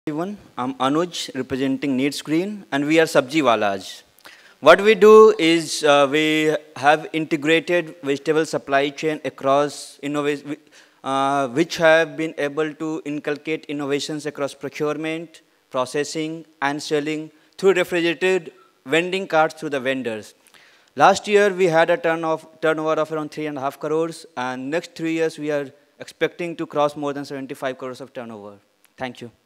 Everyone, I'm Anuj representing Needs Green and we are Sabji Walas. What we do is we have integrated vegetable supply chain across which have been able to inculcate innovations across procurement, processing and selling through refrigerated vending carts through the vendors. Last year we had a turnover of around 3.5 crores and next 3 years we are expecting to cross more than 75 crores of turnover. Thank you.